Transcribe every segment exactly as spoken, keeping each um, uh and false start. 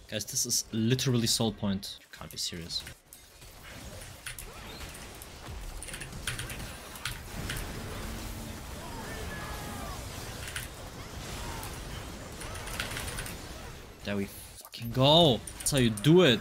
Guys, this is literally soul point. You can't be serious. There we fucking go. That's how you do it.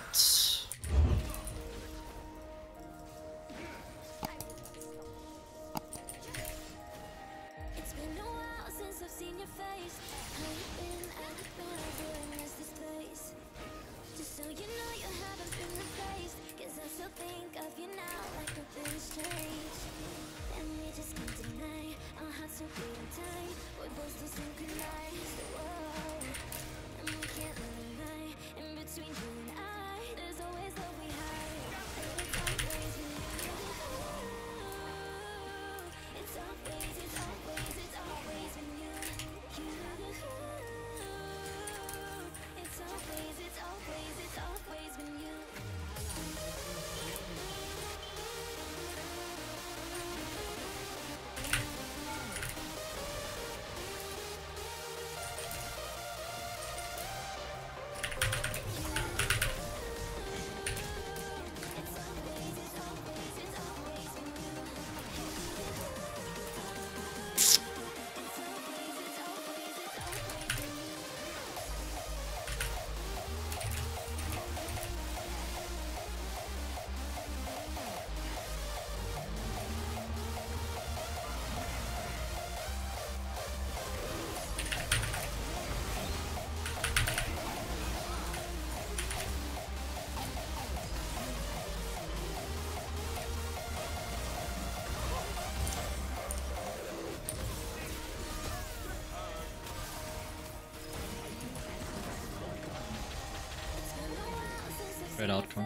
Great outcome.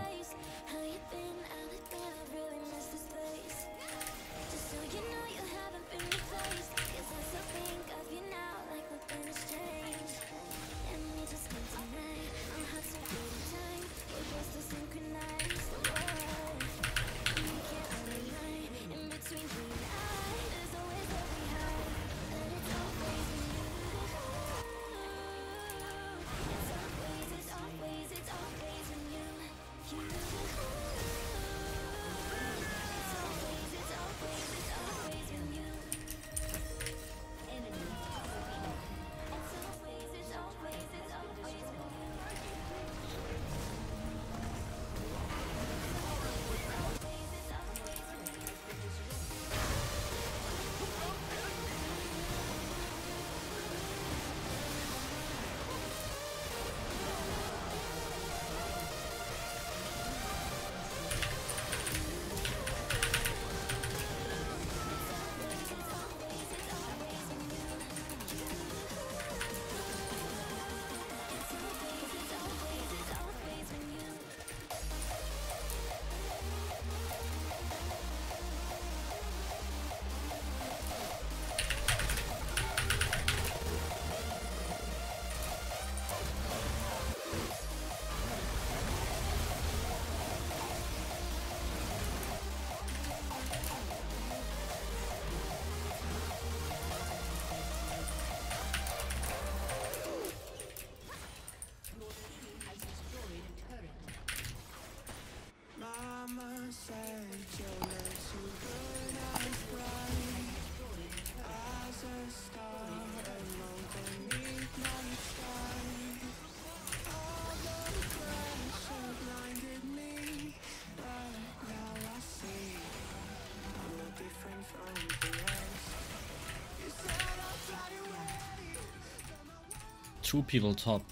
Two people top.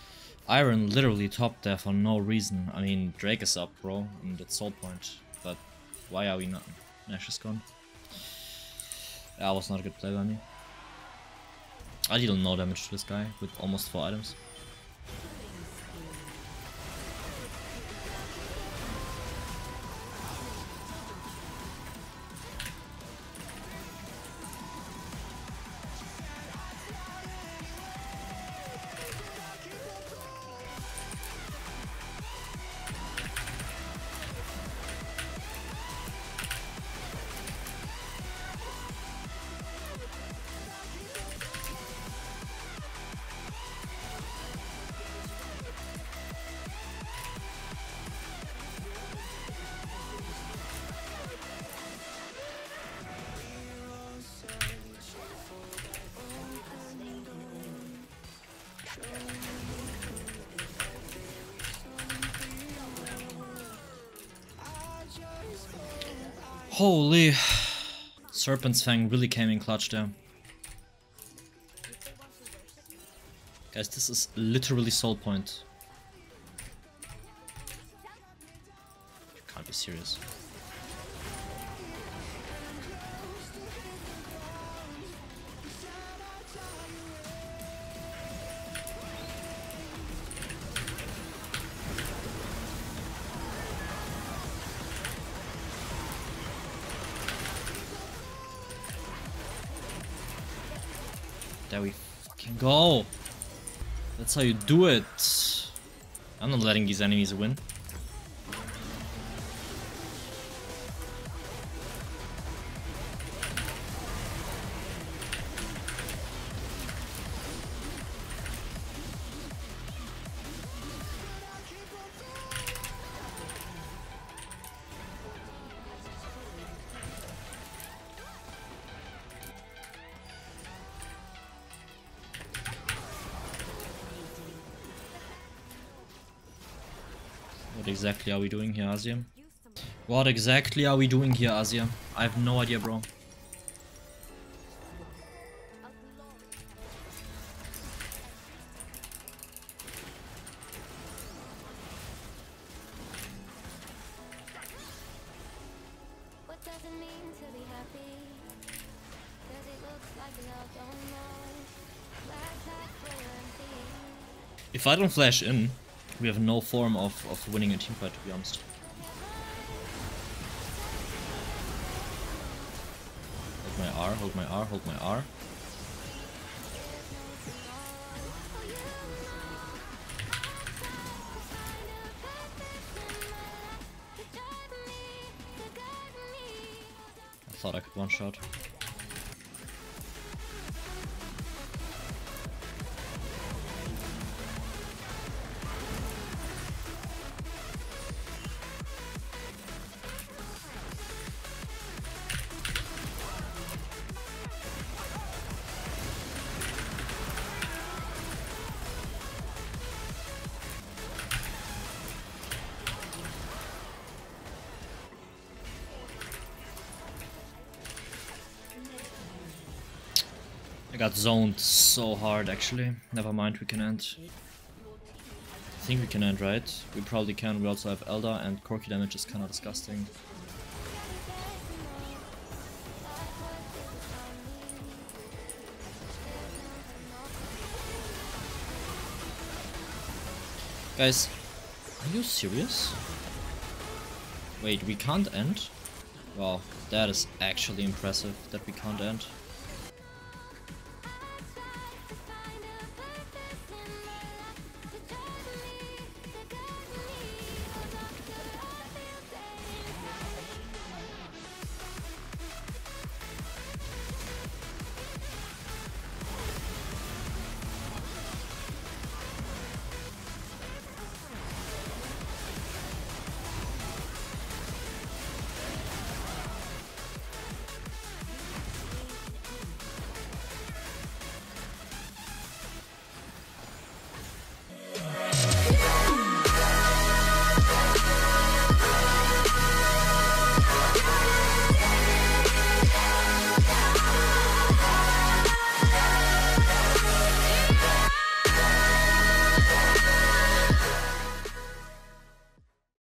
Iron literally top there for no reason. I mean, Drake is up, bro, and it's soul point. But why are we not? Nash is gone. That was not a good play by me. I deal no damage to this guy with almost four items. Holy. Serpent's Fang really came in clutch there. Guys, this is literally soul point. You can't be serious. There we fucking go. That's how you do it. I'm not letting these enemies win. What exactly are we doing here, Azir? What exactly are we doing here, Azir? I have no idea, bro. If I don't flash in, we have no form of, of winning a teamfight, to be honest. Hold my R, hold my R, hold my R. I thought I could one shot. I got zoned so hard, actually. Never mind, we can end. I think we can end, right? We probably can. We also have Elder, and Corki damage is kinda disgusting. Guys, are you serious? Wait, we can't end? Wow, that is actually impressive that we can't end.